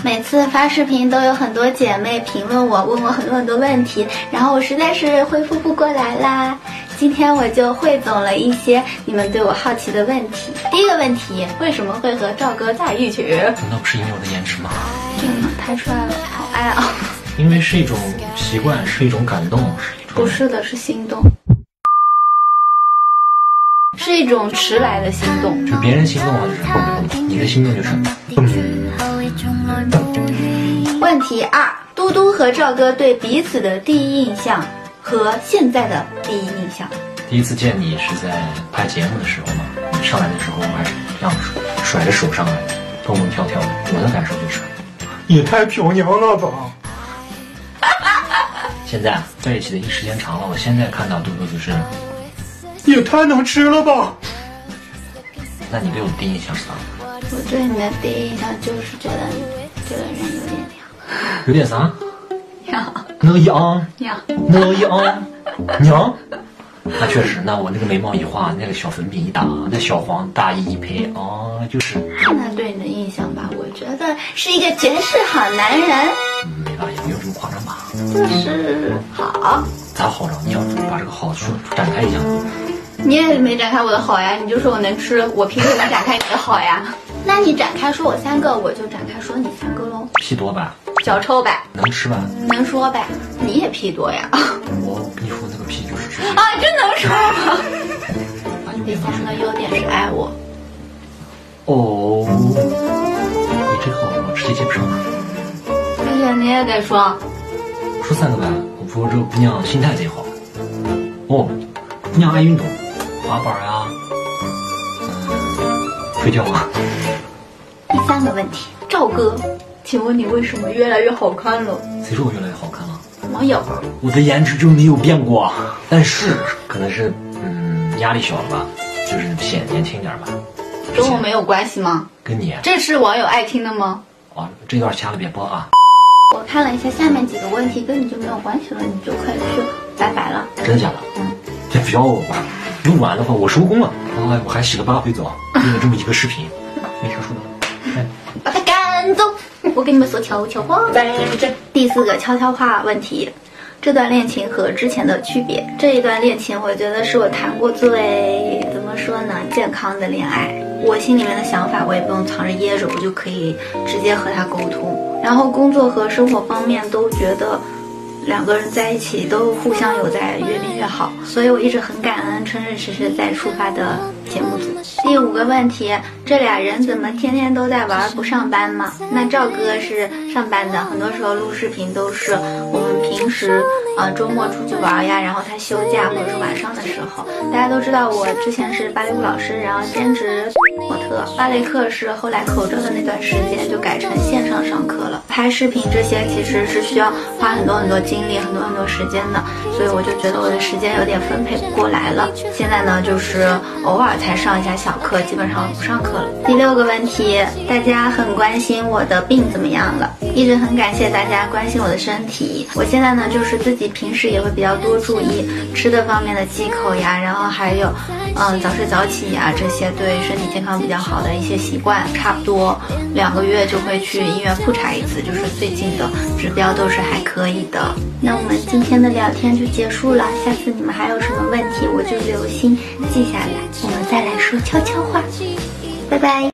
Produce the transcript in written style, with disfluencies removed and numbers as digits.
每次发视频都有很多姐妹评论我，问我很多问题，然后我实在是回复不过来啦。今天我就汇总了一些你们对我好奇的问题。第一个问题，为什么会和赵哥在一起？ 难道不是因为我的颜值吗？ 真的太帅了，好爱啊！ 因为是一种习惯，是一种感动，是一种…… 不是的，是心动，是一种迟来的心动。 就别人心动了就是你的心动就是问题2，嘟嘟和赵哥对彼此的第一印象和现在的第一印象。 第一次见你是在拍节目的时候嘛，你上来的时候还是这样甩着手上来，蹦蹦跳跳的。我的感受就是， 也太漂亮了吧！ 现在在一起的时间长了，我现在看到嘟嘟就是， 也太能吃了吧！ 那你对我的第一印象是啥？ 我对你的第一印象就是觉得这个人有点娘。 有点啥？ 娘。 娘。那确实，那我那个眉毛一画，那个小粉饼一打，那小黄大衣一配，就是。 那对你的印象吧，我觉得是一个绝世好男人。 没吧，也没有这么夸张吧。 就是好。 咋好着？你要把这个好说展开一下。 你也没展开我的好呀，你就说我能吃，我凭什么展开你的好呀？那你展开说我3个，我就展开说你3个喽。 屁多吧？ 脚臭呗？ 能吃吧？ 能说呗？你也屁多呀？ 我跟你说那个屁就是直接啊，真能说吗？第3个优点是爱我。 哦，你这个好，我直接接不上了。 而且你也得说。 说3个吧，我说这个姑娘心态贼好。哦，姑娘爱运动，滑板呀，睡觉啊。 第3个问题，赵哥，请问你为什么越来越好看了？ 谁说我越来越好看了？ 网友。 我的颜值就没有变过，但是可能是压力小了吧，就是显年轻点吧。 跟我没有关系吗？ 跟你。 这是网友爱听的吗？ 哦，这段掐了别播啊。 我看了一下下面几个问题，跟你就没有关系了，你就可以去拜拜了。 真的假的？这不要我吧，用完的话我收工了。我还洗了8回澡，为了这么一个视频，没啥说的。 把他赶走！我给你们说悄悄话。第4个悄悄话问题，这段恋情和之前的区别。这一段恋情，我觉得是我谈过最怎么说呢，健康的恋爱。我心里面的想法，我也不用藏着掖着，我就可以直接和他沟通。然后工作和生活方面都觉得2个人在一起都互相有在，越变越好，所以我一直很感恩春日迟迟在出发的节目组。第5个问题，这俩人怎么天天都在玩不上班吗？那赵哥是上班的，很多时候录视频都是我们平时周末出去玩呀，然后他休假或者是晚上的时候。大家都知道我之前是芭蕾舞老师，然后兼职模特，芭蕾课是后来口罩的那段时间就改成线上上课了。拍视频这些其实是需要花很多精力，很多时间的，所以我就觉得我的时间有点分配不过来了。现在呢，就是偶尔才上一下小课，基本上不上课了。第6个问题，大家很关心我的病怎么样了，一直很感谢大家关心我的身体。我现在呢，就是自己平时也会比较多注意吃的方面的忌口呀，然后还有早睡早起呀，这些对身体健康比较好的一些习惯。差不多2个月就会去医院复查一次，就是最近的指标都是还可以的。那我们今天的聊天就结束了，下次你们还有什么问题，我就留心记下来，我们再来说悄悄话。拜拜。